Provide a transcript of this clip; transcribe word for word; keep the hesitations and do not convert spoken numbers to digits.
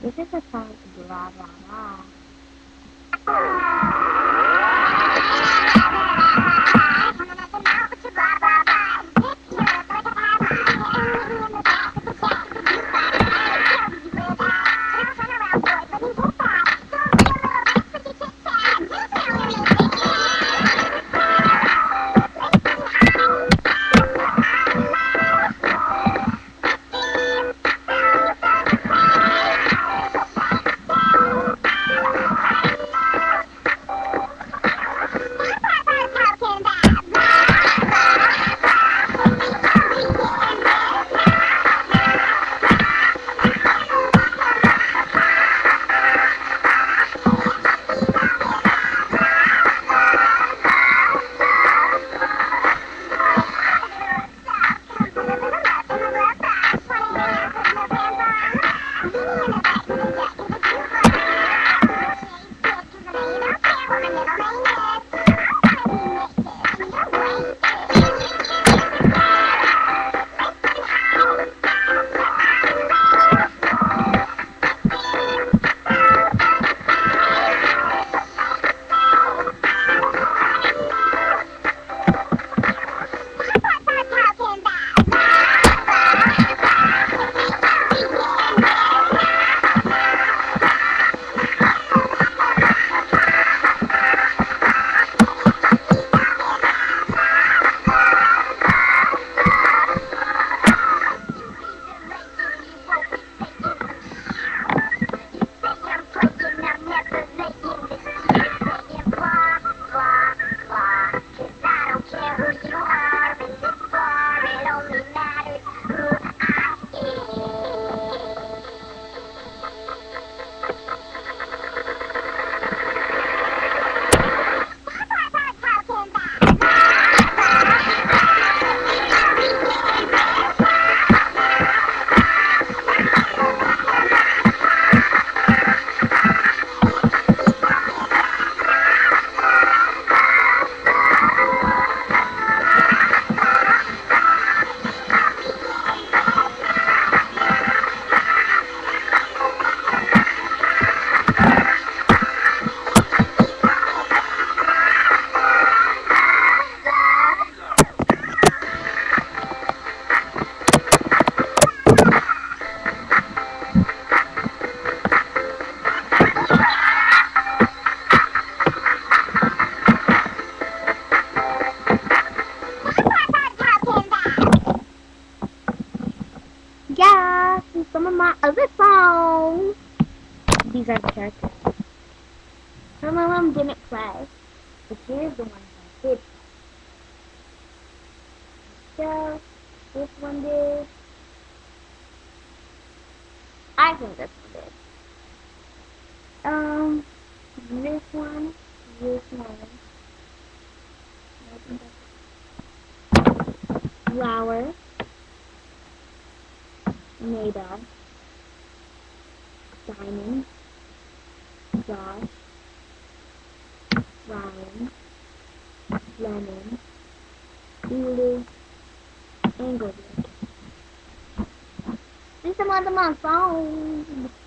This is a song blah blah blah. Yeah, and some of my other songs. These are the characters. Some of them didn't play, but here's the ones I did play. So, this one did. I think this one did. Um, this one, this one. Flower. Maida, Diamond, Josh, Ryan, Lemon, Lulu, and Goodwood. These are some of my songs.